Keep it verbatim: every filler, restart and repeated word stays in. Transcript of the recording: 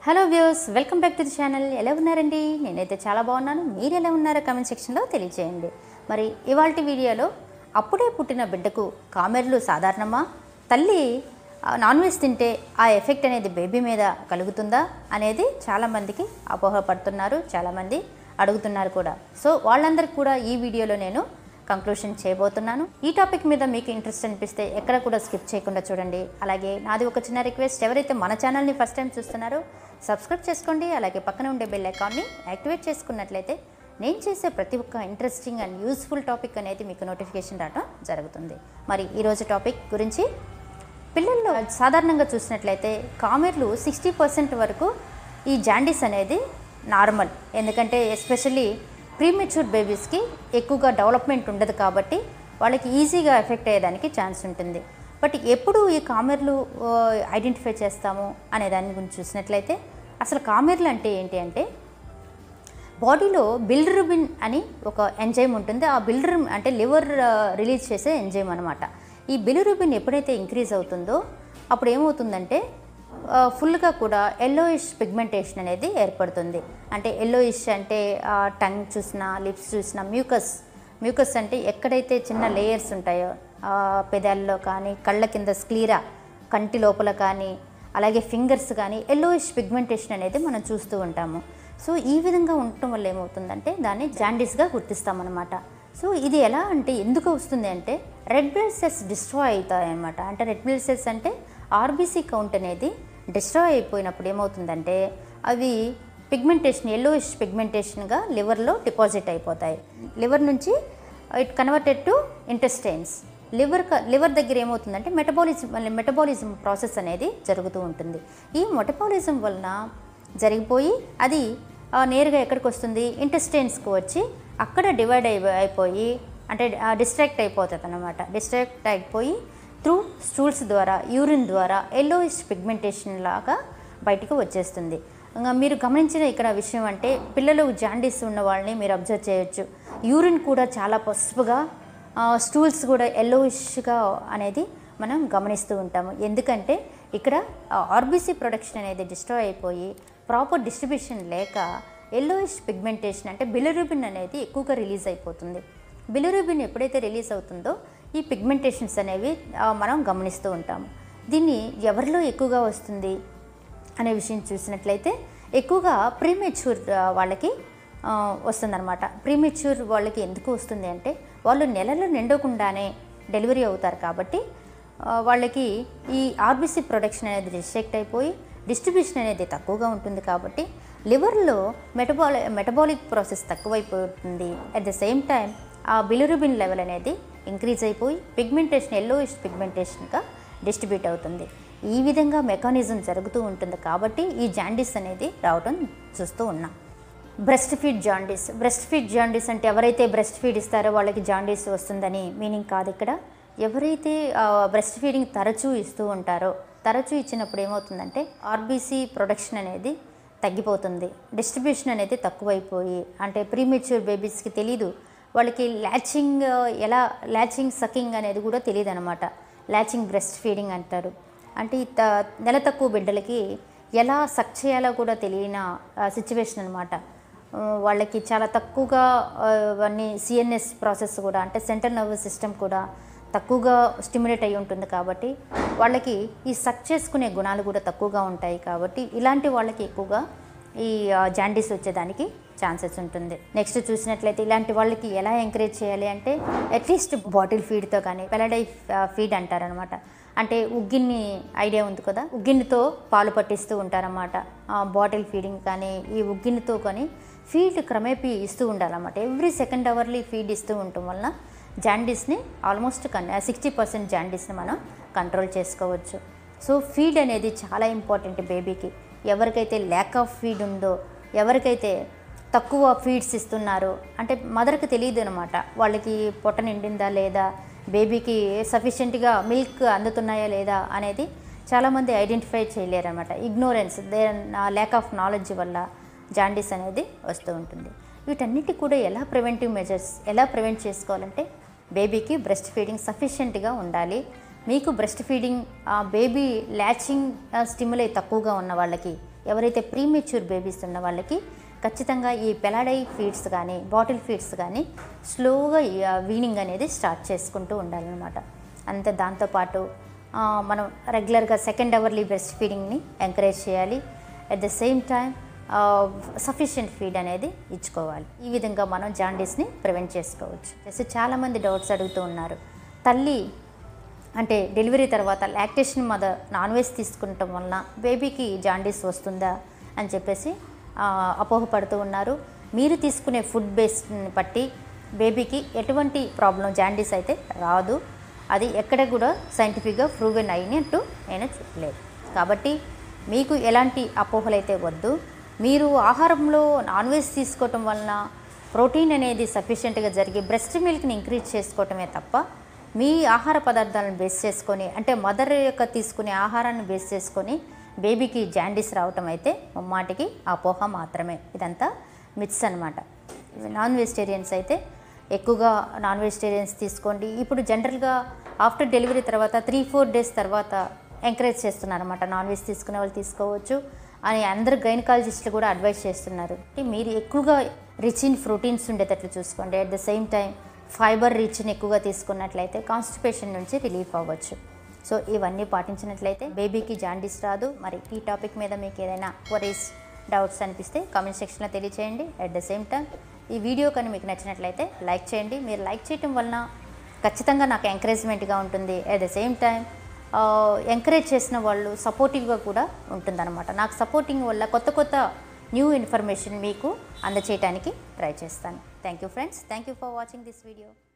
Hello views, welcome back to the channel. ఎలా ఉన్నారండి? నేనైతే చాలా బాగున్నాను. మీరు ఎలా ఉన్నారో కామెంట్ సెక్షన్లో తెలియజేయండి. మరి ఇవాల్టి వీడియోలో అప్పుడే పుట్టిన బిడ్డకు కామెర్లు సాధారణమా, తల్లి నాన్ వెజ్ తింటే ఆ ఎఫెక్ట్ అనేది బేబీ మీద కలుగుతుందా అనేది చాలామందికి అపోహపడుతున్నారు, చాలామంది అడుగుతున్నారు కూడా. సో వాళ్ళందరికీ కూడా ఈ వీడియోలో నేను కంక్లూషన్ చేయబోతున్నాను. ఈ టాపిక్ మీద మీకు ఇంట్రెస్ట్ అనిపిస్తే ఎక్కడ కూడా స్కిప్ చేయకుండా చూడండి. అలాగే నాది ఒక చిన్న రిక్వెస్ట్, ఎవరైతే మన ఛానల్ని ఫస్ట్ టైం చూస్తున్నారో సబ్స్క్రైబ్ చేసుకోండి. అలాగే పక్కన ఉండే బెల్ ఐకాన్ని యాక్టివేట్ చేసుకున్నట్లయితే నేను చేసే ప్రతి ఒక్క ఇంట్రెస్టింగ్ అండ్ యూస్ఫుల్ టాపిక్ అనేది మీకు నోటిఫికేషన్ రావడం జరుగుతుంది. మరి ఈరోజు టాపిక్ గురించి, పిల్లల్లో సాధారణంగా చూసినట్లయితే కామెర్లు సిక్స్టీ పర్సెంట్ వరకు ఈ జాండీస్ అనేది నార్మల్. ఎందుకంటే ఎస్పెషల్లీ ప్రీమెచ్యూర్ బేబీస్కి ఎక్కువగా డెవలప్మెంట్ ఉండదు కాబట్టి వాళ్ళకి ఈజీగా ఎఫెక్ట్ అయ్యేదానికి ఛాన్స్ ఉంటుంది. బట్ ఎప్పుడు ఈ కామెర్లు ఐడెంటిఫై చేస్తాము అనే దాని గురించి చూసినట్లయితే, అసలు కామెర్లు అంటే ఏంటి అంటే, బాడీలో బిలిరుబిన్ అని ఒక ఎంజైమ్ ఉంటుంది. ఆ బిలిరుబిన్ అంటే లివర్ రిలీజ్ చేసే ఎంజైమ్ అనమాట. ఈ బిలిరుబిన్ ఎప్పుడైతే ఇంక్రీజ్ అవుతుందో అప్పుడు ఏమవుతుందంటే ఫుల్గా కూడా ఎల్లోయిష్ పిగ్మెంటేషన్ అనేది ఏర్పడుతుంది. అంటే ఎల్లోయిష్ అంటే టంగ్ చూసినా, లిప్స్ చూసినా, మ్యూకస్ మ్యూకస్ అంటే ఎక్కడైతే చిన్న లేయర్స్ ఉంటాయో పెదాల్లో కానీ, కళ్ళ కింద స్క్లీరా, కంటి లోపల కానీ, అలాగే ఫింగర్స్ కానీ ఎల్లోయిష్ పిగ్మెంటేషన్ అనేది మనం చూస్తూ ఉంటాము. సో ఈ విధంగా ఉండటం వల్ల ఏమవుతుందంటే దాన్ని జాండీస్గా గుర్తిస్తామన్నమాట. సో ఇది ఎలా అంటే, ఎందుకు వస్తుంది అంటే, రెడ్ బ్లడ్ సెల్స్ డిస్ట్రాయ్ అవుతాయి అన్నమాట. అంటే రెడ్ బ్లడ్ సెల్స్ అంటే ఆర్బీసీ కౌంట్ అనేది డిస్ట్రాయ్ అయిపోయినప్పుడు ఏమవుతుందంటే అవి పిగ్మెంటేషన్, ఎల్లోయిష్ పిగ్మెంటేషన్గా లివర్లో డిపాజిట్ అయిపోతాయి. లివర్ నుంచి it converted to intestines. Liver liver దగ్గర ఏమవుతుందంటే మెటబాలిజం మెటబాలిజం ప్రాసెస్ అనేది జరుగుతూ ఉంటుంది. ఈ మెటబాలిజం వలన జరిగిపోయి అది నేరుగా ఎక్కడికి వస్తుంది, ఇంటెస్టైన్స్కి వచ్చి అక్కడ డివైడ్ అయి అయిపోయి అంటే డిస్ట్రాక్ట్ అయిపోతుంది అన్నమాట. డిస్ట్రాక్ట్ అయిపోయి త్రూ స్టూల్స్ ద్వారా, యూరిన్ ద్వారా ఎల్లోయిష్ పిగ్మెంటేషన్ లాగా బయటికి వచ్చేస్తుంది. ఇంకా మీరు గమనించిన ఇక్కడ విషయం అంటే, పిల్లలు జాండీస్ ఉన్న వాళ్ళని మీరు అబ్జర్వ్ చేయొచ్చు. యూరిన్ కూడా చాలా పసుపుగా, స్టూల్స్ కూడా ఎల్లోయిష్గా అనేది మనం గమనిస్తూ ఉంటాము. ఎందుకంటే ఇక్కడ ఆర్బీసీ ప్రొడక్షన్ అనేది డిస్ట్రాయ్ అయిపోయి ప్రాపర్ డిస్ట్రిబ్యూషన్ లేక ఎల్లోయిష్ పిగ్మెంటేషన్ అంటే బిలిరుబిన్ అనేది ఎక్కువగా రిలీజ్ అయిపోతుంది. బిలిరుబిన్ ఎప్పుడైతే రిలీజ్ అవుతుందో ఈ పిగ్మెంటేషన్స్ అనేవి మనం గమనిస్తూ ఉంటాము. దీన్ని ఎవరిలో ఎక్కువగా వస్తుంది అనే విషయం చూసినట్లయితే, ఎక్కువగా ప్రీమెచ్యూర్ వాళ్ళకి వస్తుందన్నమాట. ప్రీమెచ్యూర్ వాళ్ళకి ఎందుకు వస్తుంది అంటే, వాళ్ళు నెలలు నిండకుండానే డెలివరీ అవుతారు కాబట్టి వాళ్ళకి ఈ ఆర్బీసీ ప్రొడక్షన్ అనేది రిస్ట్రిక్ట్ అయిపోయి డిస్ట్రిబ్యూషన్ అనేది తక్కువగా ఉంటుంది. కాబట్టి లివర్లో మెటబాలి మెటబాలిక్ ప్రాసెస్ తక్కువైపోతుంది. అట్ ద సేమ్ టైం ఆ బిలిరుబిన్ లెవెల్ అనేది ఇంక్రీజ్ అయిపోయి పిగ్మెంటేషన్, ఎల్లోయిష్ పిగ్మెంటేషన్గా డిస్ట్రిబ్యూట్ అవుతుంది. ఈ విధంగా మెకానిజం జరుగుతూ ఉంటుంది కాబట్టి ఈ జాండీస్ అనేది రావడం చూస్తూ ఉన్నాం. Breast feed jaundice. Breast feed jaundice అంటే ఎవరైతే బ్రెస్ట్ ఫీడ్ ఇస్తారో వాళ్ళకి జాండీస్ వస్తుందని మీనింగ్ కాదు ఇక్కడ. ఎవరైతే బ్రెస్ట్ ఫీడింగ్ తరచూ ఇస్తూ ఉంటారో, తరచూ ఇచ్చినప్పుడు ఏమవుతుందంటే ఆర్బీసీ ప్రొడక్షన్ అనేది తగ్గిపోతుంది, డిస్ట్రిబ్యూషన్ అనేది తక్కువైపోయి, అంటే ప్రీమెచ్యూర్ బేబీస్కి తెలీదు, వాళ్ళకి ల్యాచింగ్ ఎలా ల్యాచింగ్ సకింగ్ అనేది కూడా తెలియదు అనమాట. ల్యాచింగ్ బ్రెస్ట్ ఫీడింగ్ అంటారు. అంటే త నెల తక్కువ బిడ్డలకి ఎలా సక్ చేయాలో కూడా తెలియని సిచ్యువేషన్ అనమాట. వాళ్ళకి చాలా తక్కువగా అన్ని సిఎన్ఎస్ ప్రాసెస్ కూడా, అంటే సెంట్రల్ నర్వస్ సిస్టమ్ కూడా తక్కువగా స్టిమ్యులేట్ అయి ఉంటుంది. కాబట్టి వాళ్ళకి ఈ సక్ చేసుకునే గుణాలు కూడా తక్కువగా ఉంటాయి. కాబట్టి ఇలాంటి వాళ్ళకి ఎక్కువగా ఈ జాండీస్ వచ్చేదానికి ఛాన్సెస్ ఉంటుంది. నెక్స్ట్ చూసినట్లయితే ఇలాంటి వాళ్ళకి ఎలా ఎంకరేజ్ చేయాలి అంటే, అట్లీస్ట్ బాటిల్ ఫీడ్తో కానీ, పెలడై ఫీడ్ అంటారనమాట. అంటే ఉగ్గిన్ని ఐడియా ఉంది కదా, ఉగ్గిన్నితో పాలు పట్టిస్తూ ఉంటారన్నమాట. బాటిల్ ఫీడింగ్ కానీ ఈ ఉగ్గిన్నితో కానీ ఫీడ్ క్రమేపీ ఇస్తూ ఉండాలన్నమాట. ఎవ్రీ సెకండ్ అవర్లీ ఫీడ్ ఇస్తూ ఉండటం వలన జాండీస్ని ఆల్మోస్ట్ కన్ సిక్స్టీ పర్సెంట్ జాండీస్ని మనం కంట్రోల్ చేసుకోవచ్చు. సో ఫీడ్ అనేది చాలా ఇంపార్టెంట్ బేబీకి. ఎవరికైతే ల్యాక్ ఆఫ్ ఫీడ్ ఉందో, ఎవరికైతే తక్కువ ఫీడ్స్ ఇస్తున్నారో, అంటే మదర్కి తెలియదు అనమాట వాళ్ళకి పొట్ట నిండిందా లేదా, బేబీకి సఫిషియెంట్గా మిల్క్ అందుతున్నాయా లేదా అనేది చాలామంది ఐడెంటిఫై చేయలేరు అనమాట. Ignorance, the lack of knowledge వల్ల జాండీస్ అనేది వస్తూ ఉంటుంది. వీటన్నిటి కూడా ఎలా ప్రివెంటివ్ మెజర్స్ ఎలా ప్రివెంట్ చేసుకోవాలంటే, బేబీకి బ్రెస్ట్ ఫీడింగ్ సఫిషియెంట్గా ఉండాలి. మీకు breast feeding baby latching stimuli తక్కువగా ఉన్న వాళ్ళకి ఎవరైతే ప్రీమెచ్యూర్ బేబీస్ ఉన్న వాళ్ళకి ఖచ్చితంగా ఈ పెలాడై ఫీడ్స్ కానీ బాటిల్ ఫీడ్స్ కానీ స్లోగా వీనింగ్ అనేది స్టార్ట్ చేసుకుంటూ ఉండాలన్నమాట. అంతే దాంతోపాటు మనం రెగ్యులర్గా సెకండ్ అవర్లీ బ్రెస్ట్ ఫీడింగ్ని ఎంకరేజ్ చేయాలి. At the same time sufficient feed అనేది ఇచ్చుకోవాలి. ఈ విధంగా మనం జాండీస్ని ప్రివెంట్ చేసుకోవచ్చు. జస్ట్ చాలామంది డౌట్స్ అడుగుతూ ఉన్నారు, తల్లి అంటే డెలివరీ తర్వాత లాక్టేషన్ మదర్ నాన్ వెజ్ తీసుకుంటాం వలన బేబీకి జాండీస్ వస్తుందా అని చెప్పేసి అపోహపడుతూ ఉన్నారు. మీరు తీసుకునే ఫుడ్ బేస్ని బట్టి బేబీకి ఎటువంటి ప్రాబ్లం జాండీస్ అయితే రాదు. అది ఎక్కడ కూడా సైంటిఫిక్గా ప్రూవెన్ అయినట్టు నేను చెప్పలేదు. కాబట్టి మీకు ఎలాంటి అపోహలు అయితే వద్దు. మీరు ఆహారంలో నాన్ వెజ్ తీసుకోవటం వలన ప్రోటీన్ అనేది సఫిషియెంట్గా జరిగి బ్రెస్ట్ మిల్క్ని ఇంక్రీజ్ చేసుకోవటమే తప్ప మీ ఆహార పదార్థాలను బేస్ చేసుకొని అంటే మదర్ యొక్క తీసుకునే ఆహారాన్ని బేస్ చేసుకొని బేబీకి జాండీస్ రావటం అయితే ముమ్మాటికి అపోహ మాత్రమే. ఇదంతా మిత్స్ అనమాట. నాన్ వెజిటేరియన్స్ అయితే ఎక్కువగా నాన్ వెజిటేరియన్స్ తీసుకోండి. ఇప్పుడు జనరల్గా ఆఫ్టర్ డెలివరీ తర్వాత త్రీ ఫోర్ డేస్ తర్వాత ఎంకరేజ్ చేస్తున్నారు అనమాట. నాన్ వెజ్ తీసుకునే వాళ్ళు తీసుకోవచ్చు అని అందరు గైనకాలజిస్టులు కూడా అడ్వైస్ చేస్తున్నారు. మీరు ఎక్కువగా రిచ్ ఇన్ ప్రోటీన్స్ ఉండేటట్లు చూసుకోండి. At the same time fibre రిచ్ని ఎక్కువగా తీసుకున్నట్లయితే కాన్స్టిపేషన్ నుంచి రిలీఫ్ అవ్వచ్చు. సో ఇవన్నీ పాటించినట్లయితే బేబీకి జాండీస్ రాదు. మరి ఈ టాపిక్ మీద మీకు ఏదైనా క్వరీస్ డౌట్స్ అనిపిస్తే కామెంట్ సెక్షన్లో తెలియచేయండి. అట్ ద సేమ్ టైం ఈ వీడియో కానీ మీకు నచ్చినట్లయితే లైక్ చేయండి. మీరు లైక్ చేయటం వలన ఖచ్చితంగా నాకు ఎంకరేజ్మెంట్గా ఉంటుంది. At the same time encourage చేసిన వాళ్ళు సపోర్టివ్గా కూడా ఉంటుందన్నమాట. నాకు సపోర్టింగ్ వల్ల కొత్త కొత్త న్యూ ఇన్ఫర్మేషన్ మీకు అందచేయడానికి ట్రై చేస్తాను. Thank you friends. Thank you for watching this video.